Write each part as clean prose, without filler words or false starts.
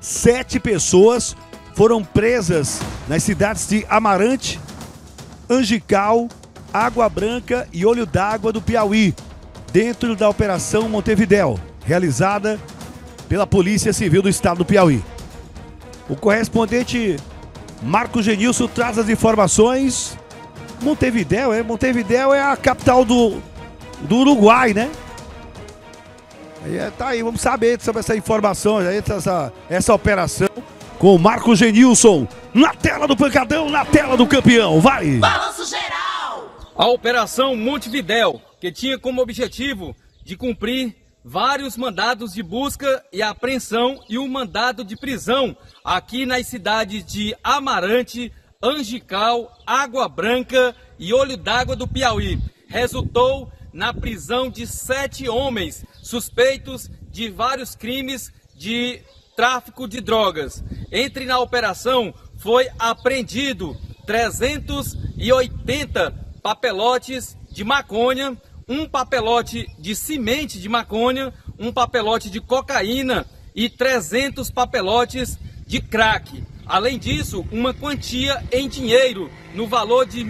7 pessoas foram presas nas cidades de Amarante, Angical, Água Branca e Olho d'Água do Piauí, dentro da Operação Montevidéu, realizada pela Polícia Civil do Estado do Piauí. O correspondente Marcos Genilson traz as informações. Montevidéu é a capital do Uruguai, né? Tá aí, vamos saber sobre essa informação, essa operação com o Marcos Genilson na tela do Pancadão, na tela do campeão, vai! Balanço geral! A Operação Montevidéu, que tinha como objetivo de cumprir vários mandados de busca e apreensão e um mandado de prisão aqui nas cidades de Amarante, Angical, Água Branca e Olho d'Água do Piauí, resultou na prisão de 7 homens suspeitos de vários crimes de tráfico de drogas. Entre na operação foi apreendido 380 papelotes de maconha, um papelote de semente de maconha, um papelote de cocaína e 300 papelotes de crack. Além disso, uma quantia em dinheiro no valor de R$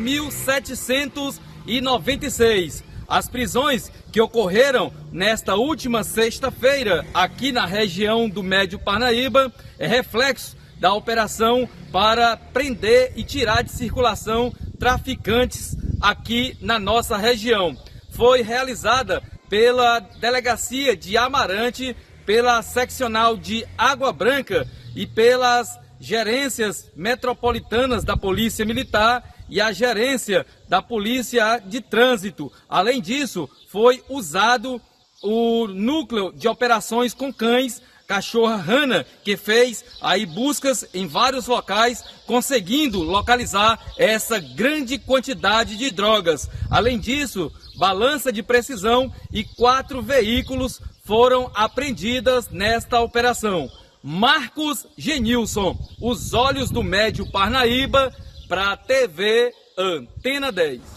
1.796. As prisões que ocorreram nesta última sexta-feira aqui na região do Médio Parnaíba é reflexo da operação para prender e tirar de circulação traficantes aqui na nossa região. Foi realizada pela Delegacia de Amarante, pela Seccional de Água Branca e pelas gerências metropolitanas da Polícia Militar e a gerência da Polícia de Trânsito. Além disso, foi usado o núcleo de operações com cães, cachorra Hana, que fez aí buscas em vários locais, conseguindo localizar essa grande quantidade de drogas. Além disso, balança de precisão e 4 veículos foram apreendidas nesta operação. Marcos Genilson, os olhos do Médio Parnaíba, para a TV Antena 10.